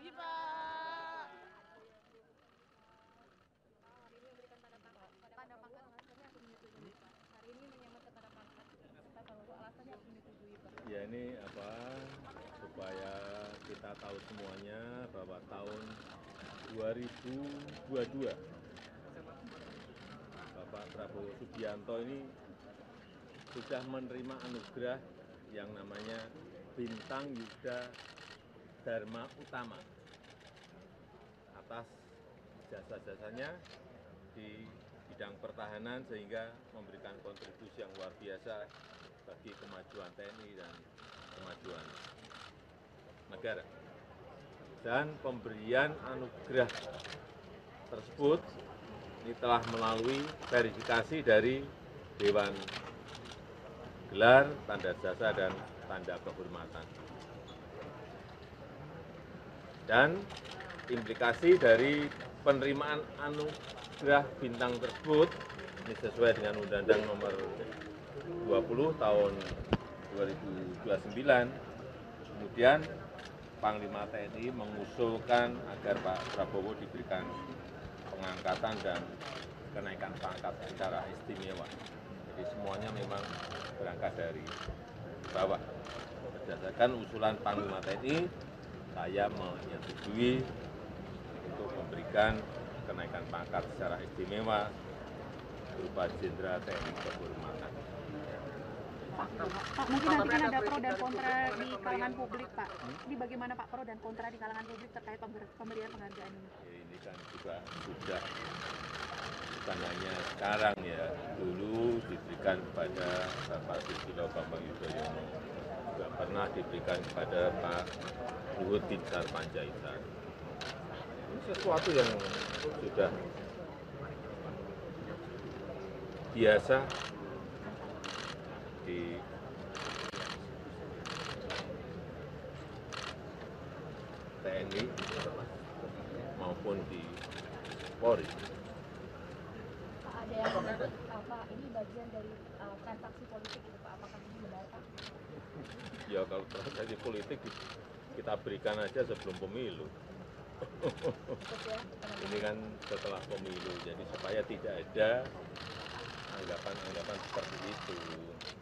Pak. Tanda pangkat alasannya aku menyetujui Pak. Hari ini menyamakan tanda pangkat serta Prabowo alasannya aku menyetujui Pak. Ya ini supaya kita tahu semuanya bahwa tahun 2022 Bapak Prabowo Subianto ini sudah menerima anugerah yang namanya Bintang Yuda Dharma Utama atas jasa-jasanya di bidang pertahanan sehingga memberikan kontribusi yang luar biasa bagi kemajuan TNI dan kemajuan negara. Dan pemberian anugerah tersebut ini telah melalui verifikasi dari Dewan Gelar, Tanda Jasa, dan Tanda Kehormatan. Dan implikasi dari penerimaan anugerah bintang tersebut ini sesuai dengan Undang-Undang Nomor 20 Tahun 2029. Kemudian Panglima TNI mengusulkan agar Pak Prabowo diberikan pengangkatan dan kenaikan pangkat secara istimewa. Jadi semuanya memang berangkat dari bawah. Berdasarkan usulan Panglima TNI, saya menyetujui untuk memberikan kenaikan pangkat secara istimewa berupa Jenderal TNI Kehormatan. Pak, mungkin nanti kan ada pro dan kontra di kalangan publik, Pak. Ini bagaimana Pak pro dan kontra di kalangan publik terkait pemberian penghargaan ini? Ya, ini kan juga sudah bukan hanya sekarang ya, dulu diberikan kepada Bapak Susilo Bambang Yudhoyono, juga pernah diberikan kepada Pak Luhut Binsar Panjaitan. Ini sesuatu yang sudah biasa di TNI maupun di Polri. Pak, ada yang menyebut ini bagian dari transaksi politik itu Pak, apakah ini benar Pak? Ya kalau transaksi politik kita berikan aja sebelum pemilu. Ini kan setelah pemilu, jadi supaya tidak ada anggapan-anggapan seperti itu.